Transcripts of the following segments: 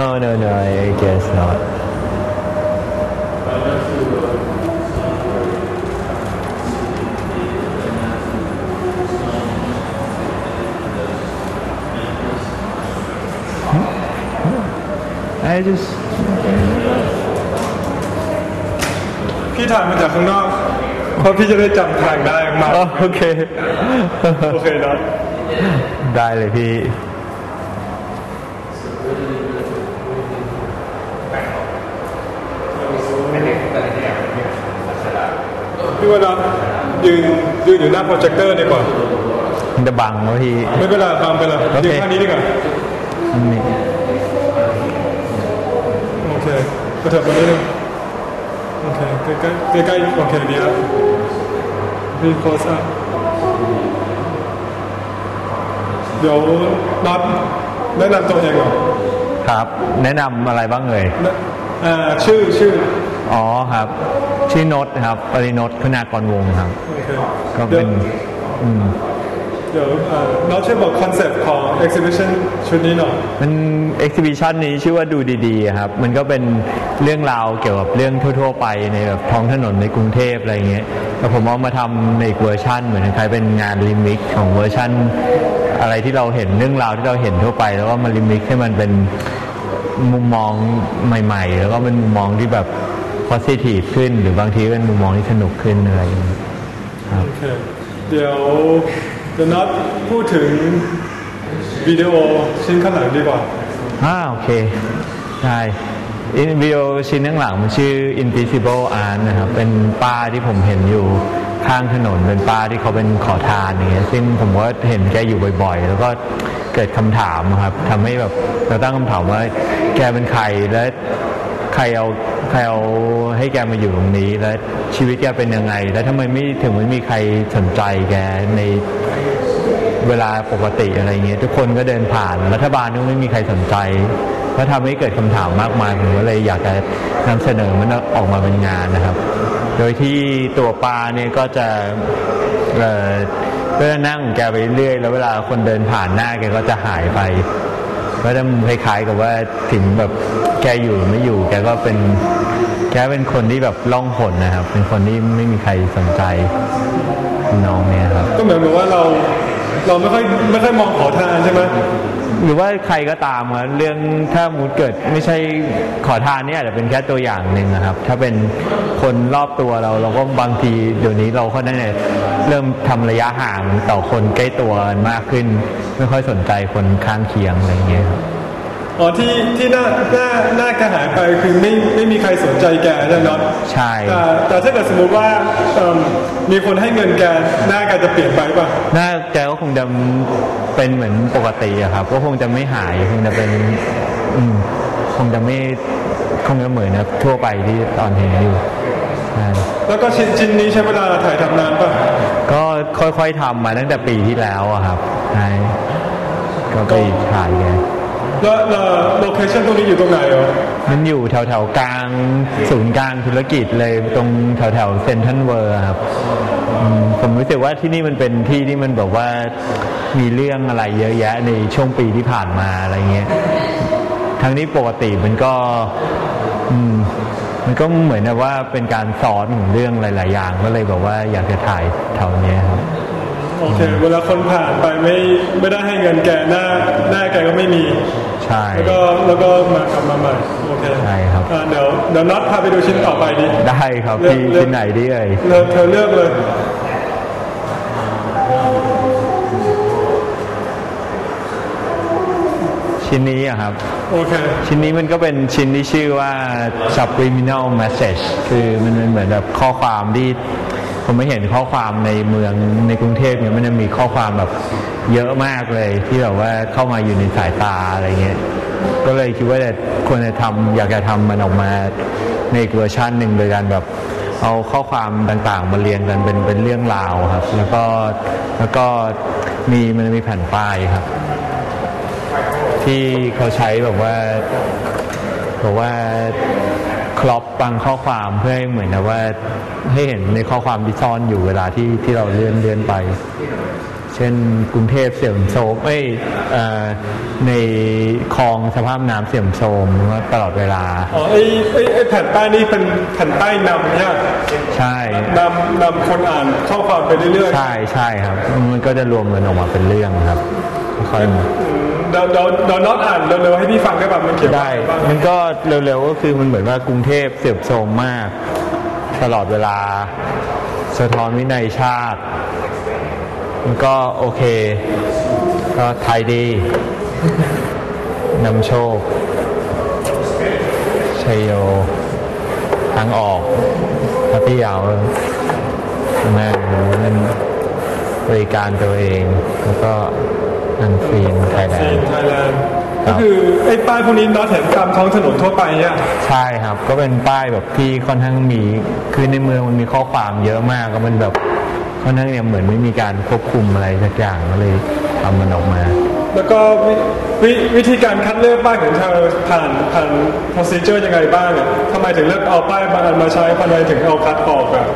no, I guess not. I just พี่ถ่ายมาจากข้างนอกเพราะพี่จะได้จำทางได้มากโอเคโอเคนะได้เลยพี่พี่ว่าเรายืนอยู่หน้าโปรเจคเตอร์ดีกว่ามันจะบังวะพี่ไม่เป็นไรบังไปเลยยืนข้างนี้ดีกว่านี่โอเคกระเถิบมานิดนึงโอเคใกล้โอเคดีแล้วพี่โคสอัพเดี๋ยวน็อตแนะนำตัวเองก่อนครับแนะนำอะไรบ้างเลยชื่ออ๋อครับชื่อนศครับปรินศคุณากรวงศ์ครับก็เป็นเดี๋ยวน้องช่วยบอกคอนเซปต์ของ exhibition ชุดนี้หน่อยมัน exhibition นี้ชื่อว่าดูดีๆครับมันก็เป็นเรื่องราวเกี่ยวกับเรื่องทั่วๆไปในแบบท้องถนนในกรุงเทพอะไรเงี้ยแล้วผมเอามาทำในเวอร์ชันเหมือนคล้ายเป็นงานรีมิกของเวอร์ชันอะไรที่เราเห็นเรื่องราวที่เราเห็นทั่วไปแล้วก็มารีมิกให้มันเป็นมุมมองใหม่ๆแล้วก็เป็นมุมมองที่แบบ positive ขึ้นหรือบางทีเป็นมุมมองที่สนุกขึ้นอะไรอย่างเงี้ยครับโอเคเดี๋ยวน็อตพูดถึงวิดีโอชิ้นข้างหลังดีกว่าโอเคได้วิดีโอชิ้นข้างหลังมันชื่อ Invisible Art นะครับเป็นป้าที่ผมเห็นอยู่ข้างถนนเป็นป้าที่เขาเป็นขอทานอย่างเงี้ยซึ่งผมก็เห็นแกอยู่บ่อยๆแล้วก็เกิดคำถามครับทำให้แบบเราตั้งคำถามว่าแกเป็นใครและใครเอาให้แกมาอยู่ตรงนี้แล้วชีวิตแกเป็นยังไงแล้วทำไมไม่มีใครสนใจแกในเวลาปกติอะไรเงี้ยทุกคนก็เดินผ่านรัฐบาลก็ไม่มีใครสนใจก็ทำให้เกิดคำถามมากมายผมก็เลยอยากจะนำเสนอมันออกมาเป็นงานนะครับโดยที่ตัวปลาเนี่ยก็จะนั่งแกไปเรื่อยแล้วเวลาคนเดินผ่านหน้าแกก็จะหายไปก็จะคล้ายๆกับว่าถึงแบบแกอยู่ไม่อยู่แกเป็นคนที่แบบล่องหนนะครับเป็นคนที่ไม่มีใครสนใจน้องเนี่ยครับก็เหมือนกับว่าเราไม่ค่อยมองขอทานใช่ไหมหรือว่าใครก็ตามครับเรื่องถ้ามูดเกิดไม่ใช่ขอทานเนี่ยอาจจะเป็นแค่ตัวอย่างหนึ่งนะครับถ้าเป็นคนรอบตัวเราก็บางทีเดี๋ยวนี้เราก็ได้เริ่มทำระยะห่างต่อคนใกล้ตัวมากขึ้นไม่ค่อยสนใจคนข้างเคียงอะไรเงี้ยครับอ๋อที่หน้าแกหายไปคือไม่มีใครสนใจแกใช่ไหมใช่แต่ถ้าเกิดสมมติว่ามีคนให้เงินแกหน้าแกจะเปลี่ยนไปป่ะหน้าแกก็คงจะเป็นเหมือนปกติอะครับก็คงจะไม่หายคงจะเป็นคงจะเหมือนนะทั่วไปที่ตอนเห็นอยู่แล้วก็ชิ้นนี้ใช้เวลาถ่ายทำนานป่ะก็ค่อยๆทำมาตั้งแต่ปีที่แล้วอะครับใช่ก็ไปถ่ายแกแล้วโลเคชั่นตรงนี้อยู่ตรงไหนอ่ะมันอยู่แถวกลางศูนย์กลางธุรกิจเลยตรงแถวเซ็นทรัลเวิลด์ครับผมรู้สึกว่าที่นี่มันเป็นที่ที่มันแบบว่ามีเรื่องอะไรเยอะแยะในช่วงปีที่ผ่านมาอะไรเงี้ยทั้งนี้ปกติมันก็เหมือนว่าเป็นการสอนของเรื่องหลายๆอย่างก็เลยแบบว่าอยากจะถ่ายแถวนี้ครับโอเคเวลาคนผ่านไปไม่ได้ให้เงินแกหน้าแกก็ไม่มีใช่แล้วก็มากลับมาใหม่โอเคใช่ครับเดี๋ยวน็อตพาไปดูชิ้นต่อไปดิได้ครับพี่ชิ้นไหนดีเอ่ยเธอเลือกเลยชิ้นนี้อะครับโอเคชิ้นนี้มันก็เป็นชิ้นที่ชื่อว่า subliminal message คือมันเหมือนแบบข้อความที่ผมไม่เห็นข้อความในเมืองในกรุงเทพเนี่ยมันจะมีข้อความแบบเยอะมากเลยที่แบบว่าเข้ามาอยู่ในสายตาอะไรเงี้ยก็เลยคิดว่าควรจะอยากจะทำมันออกมาในอีกเวอร์ชันหนึ่งโดยการแบบเอาข้อความต่างๆมาเรียงกันเป็นเรื่องราวครับแล้วก็มันมีแผ่นป้ายครับที่เขาใช้แบบว่าครอปบางข้อความเพื่อให้เหมือนว่าให้เห็นในข้อความที่ซ่อนอยู่เวลาที่เราเลื่อนไปเช่นกรุงเทพเสื่อมโทรมในคลองสภาพน้ำเสื่อมโทรมตลอดเวลาไอ้แผ่นป้ายนี่เป็นแผ่นป้ายนำเนี่ยใช่นำคนอ่านข้อความไปเรื่อยๆใช่ครับมันก็จะรวมกันออกมาเป็นเรื่องครับค่อยเดี๋ยวน็อตอ่านเร็วๆให้พี่ฟังได้แบบมันเกี่ยวได้มันก็เร็วๆก็คือมันเหมือนว่ากรุงเทพเสื่อมโทรมมากตลอดเวลาสะท้อนวินัยชาติมันก็โอเคก็ไทยดีนำโชคชัยโยทางออกพัทยาแม่เล่นบริการตัวเองแล้วก็อันซีนไทยแลนด์ก็คือไอ้ป้ายพวกนี้น็อตเห็นตามท้องถนนทั่วไปเนี่ยใช่ครับก็เป็นป้ายแบบที่ค่อนข้างมีคือในเมืองมันมีข้อความเยอะมากก็มันแบบค่อนข้างเนี่ยเหมือนไม่มีการควบคุมอะไรสักอย่างก็เลยทำมันออกมาแล้วก็วิธีการคัดเลือกป้ายของเธอผ่าน procedure ยังไงบ้างอ่ะทำไมถึงเลือกเอาป้ายบางอันมาใช้ทำไมถึงเอาคัดออกอ่ะ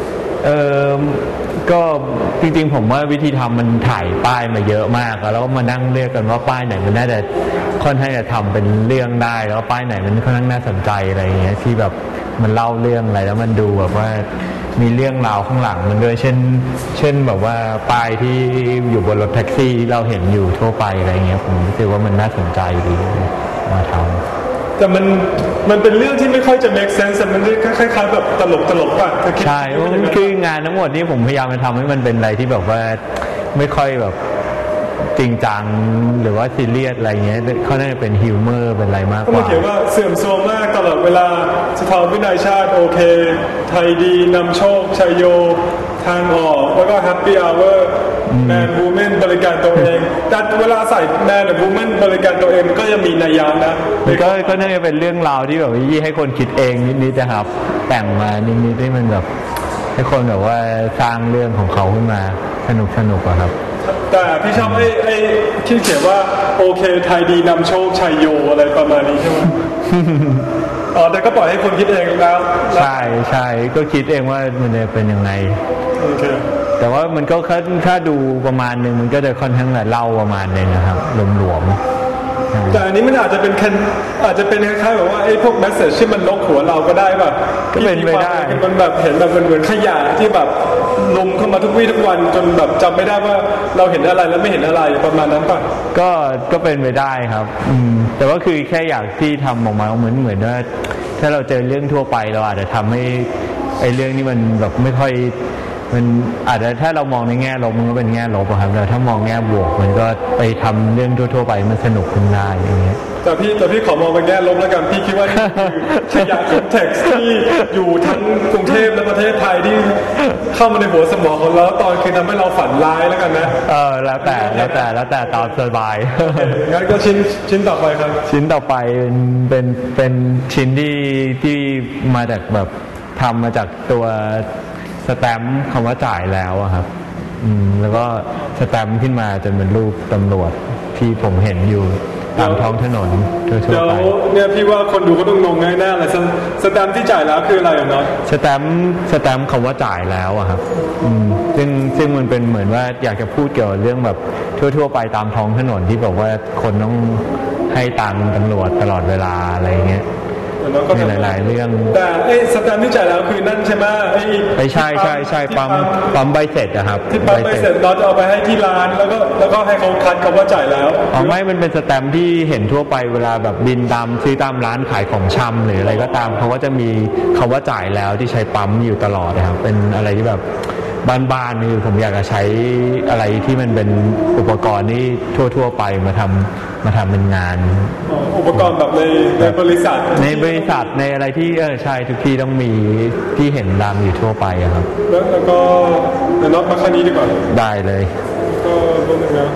ก็จริงๆผมว่าวิธีทำมันถ่ายป้ายมาเยอะมากแล้วก็มานั่งเลือกกันว่าป้ายไหนมันน่าจะค่อนข้างจะทำเป็นเรื่องได้แล้วป้ายไหนมันค่อนข้างน่าสนใจอะไรอย่างเงี้ยที่แบบมันเล่าเรื่องอะไรแล้วมันดูแบบว่ามีเรื่องราวข้างหลังมันด้วยเช่นแบบว่าป้ายที่อยู่บนรถแท็กซี่เราเห็นอยู่ทั่วไปอะไรเงี้ยผมรู้สึกว่ามันน่าสนใจดีมาทำแต่มันเป็นเรื่องที่ไม่ค่อยจะ make sense มันคล้ายๆแบบตลกป่ะใช่คืองานทั้งหมดนี้ผมพยายามจะทำให้มันเป็นอะไรที่แบบว่าไม่ค่อยแบบจริงจังหรือว่าซีเรียสอะไรเงี้ยเขาน่าจะเป็นฮิวเมอร์เป็นอะไรมากกว่าก็มาเขียนว่าเสื่อมโทรมมากตลอดเวลาสถาวินัยชาติโอเคไทยดีนำโชคชัยโยทางออกแล้วก็แฮปปี้อเวอร์แมนวูแมนบริการตัวเองแต่เวลาใส่แมนหรือวูแมนบริการตัวเองก็ยังมีนัยยะนะก็น่าจะเป็นเรื่องราวที่แบบยี่ให้คนคิดเองนิดๆนะครับแต่งมานิดๆให้มันแบบให้คนแบบว่าสร้างเรื่องของเขาขึ้นมาสนุกอะครับแต่พี่ชอบไอ้ที่เขียนว่าโอเคไทยดีนำโชคชัยโยอะไรประมาณนี้ใช่ไหมแต่ก็ปล่อยให้คนคิดเองแล้วใช่ก็คิดเองว่ามันจะเป็นยังไงโอเคแต่ว่ามันก็ถ้าดูประมาณนึงมันก็จะค่อนข้างเล่าประมาณนึงนะครับหลวมๆแต่อันนี้มันอาจจะเป็นคล้ายๆแบบว่าไอ้พวกแมสเสจที่มันลกหัวเราก็ได้ป่ะก็เป็นไปได้มันแบบเห็นแบบเหมือนขยะที่แบบลมเข้ามาทุกวี่ทุกวันจนแบบจำไม่ได้ว่าเราเห็นอะไรแล้วไม่เห็นอะไรประมาณนั้นป่ะก็เป็นไปได้ครับแต่ว่าคือแค่อยากที่ทำออกมาเหมือนว่าถ้าเราเจอเรื่องทั่วไปเราอาจจะทำให้ไอ้เรื่องนี้มันแบบไม่ค่อยมันอาจจะถ้าเรามองในแง่ลบมันก็เป็นแง่ลบครับแต่ถ้ามองแง่บวกมันก็ไปทำเรื่องทั่วๆไปมันสนุกขึ้นได้อย่างเงี้ยแต่พี่ขอมองเป็นแง่ลบแล้วกันพี่คิดว่าขยะคอนเท็กซ์ที่อยู่ทั้งกรุงเทพและประเทศไทยที่เข้ามาในหัวสมองของเราตอนคือทำให้เราฝันร้ายแล้วกันนะแล้วแต่ตามสบายงั้นก็ชิ้นต่อไปครับชิ้นต่อไปเป็นชิ้นที่มาจากแบบทำมาจากตัวสแตมป์คำว่าจ่ายแล้วครับแล้วก็สแตมป์ขึ้นมาจนเป็นรูปตำรวจที่ผมเห็นอยู่ตามท้องถนนทั่วไปเนี่ยพี่ว่าคนดูก็ต้องงงง่ายแน่เลยสแตมป์ที่จ่ายแล้วคืออะไรเนาะสแตมป์คำว่าจ่ายแล้วครับซึ่งมันเป็นเหมือนว่าอยากจะพูดเกี่ยวกับเรื่องแบบทั่วไปตามท้องถนนที่บอกว่าคนต้องให้ตังค์ตำรวจตลอดเวลาอะไรเงี้ยมีหลายๆเรื่องแต่สแตมป์ที่จ่ายแล้วคือนั่นใช่ไหมใช่ปั๊มใบเสร็จนะครับที่ปั๊มใบเสร็จเราจะเอาไปให้ที่ร้านแล้วก็ให้เขาคัดคำว่าจ่ายแล้วไม่มันเป็นสแตมป์ที่เห็นทั่วไปเวลาแบบบินตามซื้อตามร้านขายของชำหรืออะไรก็ตามเขาก็จะมีคำว่าจ่ายแล้วที่ใช้ปั๊มอยู่ตลอดนะครับเป็นอะไรที่แบบบ้านๆนี่ผมอยากจะใช้อะไรที่มันเป็นอุปกรณ์ที่ทั่วๆไปมาทำเป็นงานอุปกรณ์แบบในบริษัทในอะไรที่ใช่ทุกที่ต้องมีที่เห็นดังอยู่ทั่วไปครับแล้วก็น็อตมาคันนี้ดีกว่าได้เลยก็ต้นหนึ่งนะ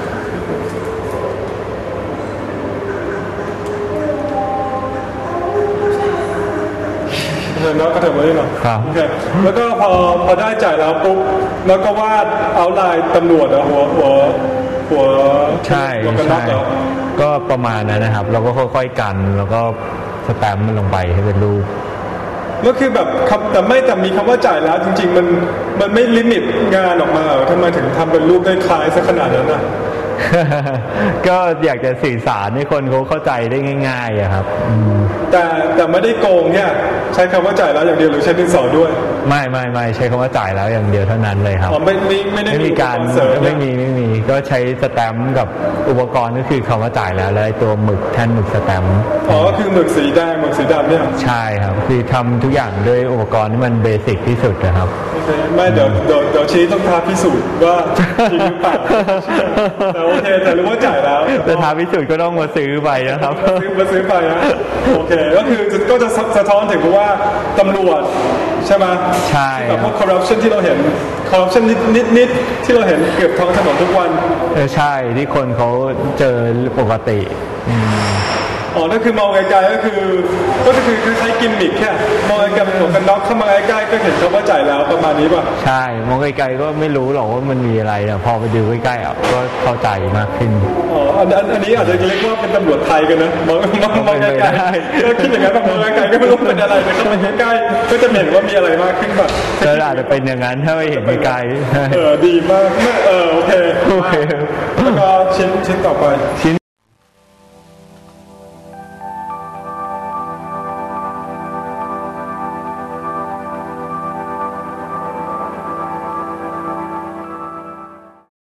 น็อตก็เถิดมาได้หน่อยโอเคแล้วก็พอได้จ่ายแล้วปุ๊บแล้วก็วาดเอาไลน์ตำรวจหัวใช่ก็ประมาณนั้นนะครับเราก็ค่อยๆกันแล้วก็สแตมป์มันลงไปให้เป็นรูปแล้วคือแบบแต่มีคำว่าจ่ายแล้วจริงๆมันไม่ลิมิตงานออกมาเหรอทำไมถึงทำเป็นรูปได้คล้ายซะขนาดนั้นอ่ะก็อยากจะสื่อสารให้คนเขาเข้าใจได้ง่ายๆอะครับแต่ไม่ได้โกงเนี่ยใช้คำว่าจ่ายแล้วอย่างเดียวหรือใช้ดินสอด้วยไม่ใช้คำว่าจ่ายแล้วอย่างเดียวเท่านั้นเลยครับไม่ได้มีการไม่มีก็ใช้สแตมป์กับอุปกรณ์ก็คือคำว่าจ่ายแล้วและตัวหมึกแท่นหมึกสแตมป์ก็คือหมึกสีแดงหมึกสีดำเนี่ยใช่ครับคือทำทุกอย่างด้วยอุปกรณ์ที่มันเบสิกที่สุดนะครับไม่เดี๋ยวชี้ต้องท้าพิสูจน์ว่าจริงหรือเปล่าแต่โอเคแต่รู้ว่าจ่ายแล้วแต่ท้าพิสูจน์ก็ต้องมาซื้อไปนะครับมาซื้อไปนะโอเคก็คือก็จะสะท้อนถึงว่าตำรวจใช่ไหมใช่แบบพวกคอร์รัปชันที่เราเห็นคอร์รัปชันนิดที่เราเห็นเกือบท้องถนนทุกวันใช่ที่คนเขาเจอปกตินั่นคือมองไกลๆก็คือใช้กิมมิคแค่มองไกลๆเป็นหมวกกันน็อกเข้ามาใกล้ๆก็เห็นเขาว่าจ่ายแล้วประมาณนี้ป่ะใช่มองไกลๆก็ไม่รู้หรอกว่ามันมีอะไรนะพอไปดูใกล้ๆก็เข้าใจมากขึ้นอันนี้อาจจะเรียกว่าเป็นตำรวจไทยกันนะมองไกลๆก็คิดอย่างนั้นแบบมองไกลๆก็ไม่รู้เป็นอะไรแต่เข้าไปใกล้ๆก็จะเห็นว่ามีอะไรมากขึ้นแบบก็อาจจะเป็นอย่างนั้นถ้าไม่เห็นไกลดีมากโอเคแล้วก็ชิ้นต่อไปชิ้น